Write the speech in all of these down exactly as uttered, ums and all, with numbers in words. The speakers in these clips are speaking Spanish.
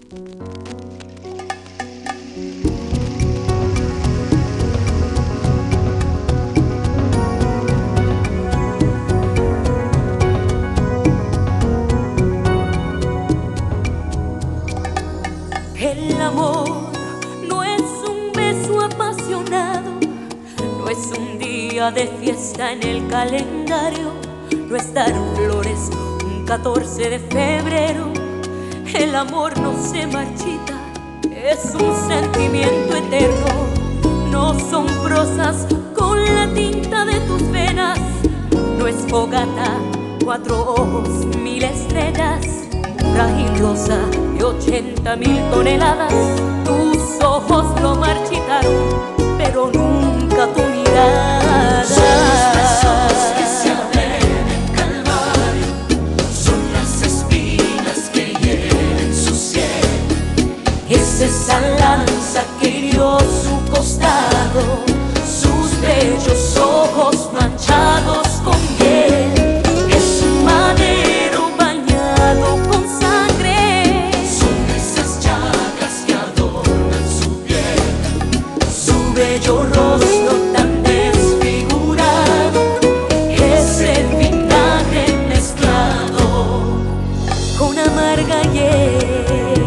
El amor no es un beso apasionado, no es un día de fiesta en el calendario, no es dar flores un catorce de febrero. El amor no se marchita, es un sentimiento eterno. No son prosas con la tinta de tus venas, no es fogata, cuatro ojos, mil estrellas, frágil rosa de ochenta mil toneladas. Tus ojos lo marchitaron, pero nunca tu mirada. Son los besos que se abren en Calvario, son las espinas que hieren su cielo. Es esa lanza que hirió su costado, sus bellos ojos manchados con miel. Es un madero bañado con sangre, son esas llagas que adornan su piel, su bello rostro tan desfigurado, ese vinagre mezclado con amarga hiel.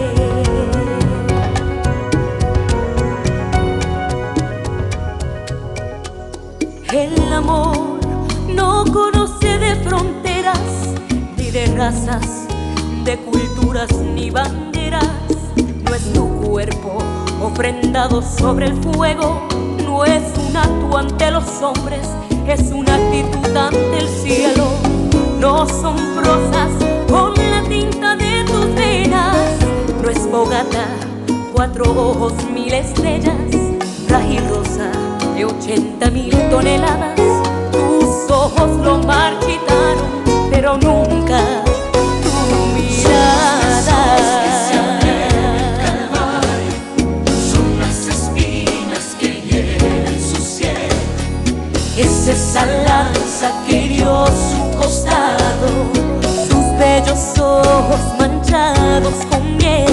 El amor no conoce de fronteras, ni de razas, de culturas ni banderas. No es tu cuerpo ofrendado sobre el fuego, no es un acto ante los hombres, es una actitud ante el cielo. No son prosas con la tinta de tus venas, no es bogata, cuatro ojos, mil estrellas, frágil rosa de ochenta mil toneladas. Tus ojos lo marchitaron, pero nunca tu mirada. son las espinas que hieren su cielo. Es esa lanza que hirió su costado, sus bellos ojos manchados con miel.